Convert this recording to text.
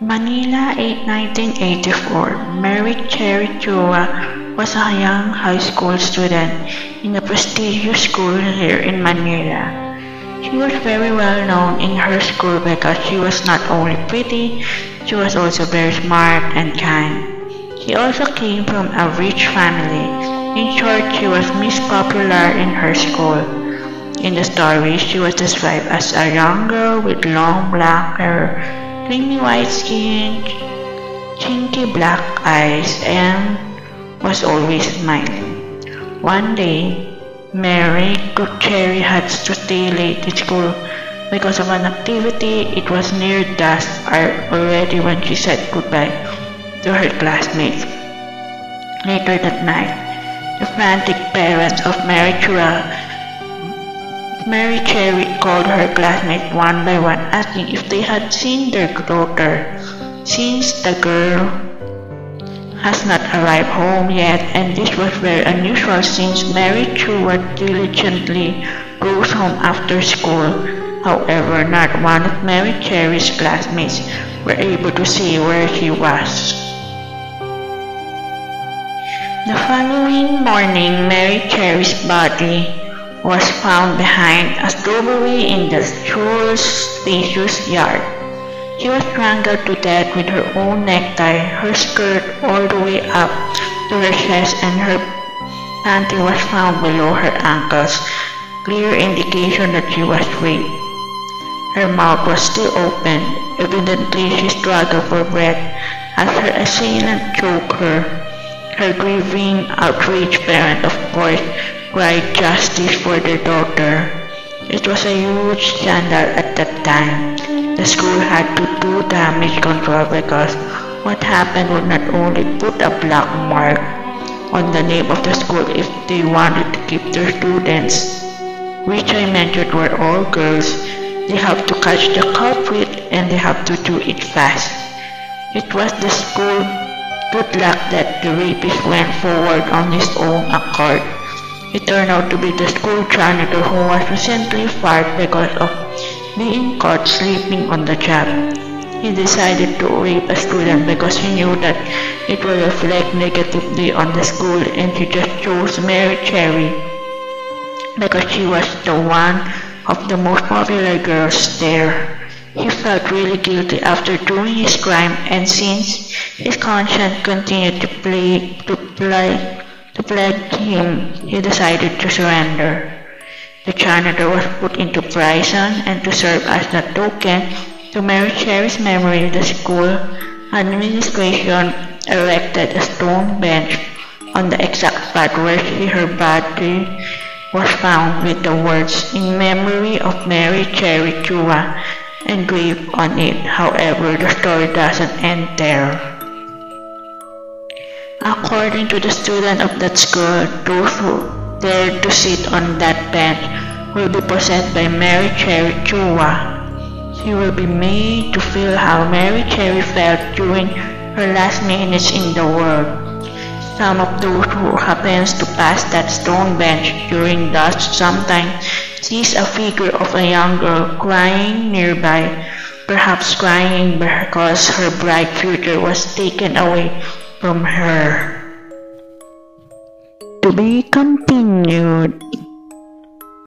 Manila, 1984. Mary Cherry Chua was a young high school student in a prestigious school here in Manila. She was very well known in her school because she was not only pretty, she was also very smart and kind. She also came from a rich family. In short, she was Miss Popular in her school. In the story, she was described as a young girl with long black hair, creamy white skin, chinky black eyes, and was always smiling. One day, Mary Cherry had to stay late to school because of an activity. It was near dusk already when she said goodbye to her classmates. Later that night, the frantic parents of Mary Cherry called her classmates one by one, asking if they had seen their daughter, since the girl has not arrived home yet, and this was very unusual since Mary Cherry diligently goes home after school. However, not one of Mary Cherry's classmates were able to see where she was. The following morning, Mary Cherry's body was found behind a strawberry in the school's spacious yard. She was strangled to death with her own necktie, her skirt all the way up to her chest, and her panty was found below her ankles, clear indication that she was raped. Her mouth was still open. Evidently, she struggled for breath as her assailant choked her. Her grieving, outraged parent, of course, cried justice for their daughter. It was a huge scandal at that time. The school had to do damage control because what happened would not only put a black mark on the name of the school if they wanted to keep their students, which I mentioned were all girls. They have to catch the culprit and they have to do it fast. It was the school good luck that the rapist went forward on his own accord. It turned out to be the school janitor who was recently fired because of being caught sleeping on the job. He decided to rape a student because he knew that it would reflect negatively on the school, and he just chose Mary Cherry because she was the one of the most popular girls there. He felt really guilty after doing his crime, and since his conscience continued to plague him, he decided to surrender. The janitor was put into prison, and to serve as a token to Mary Cherry's memory, the school administration erected a stone bench on the exact spot where her body was found, with the words "In memory of Mary Cherry Chua" engraved on it. However, the story doesn't end there. According to the students of that school, those who dare to sit on that bench will be possessed by Mary Cherry Chua. She will be made to feel how Mary Cherry felt during her last minutes in the world. Some of those who happens to pass that stone bench during dusk sometimes sees a figure of a young girl crying nearby, perhaps crying because her bright future was taken away from her. To be continued.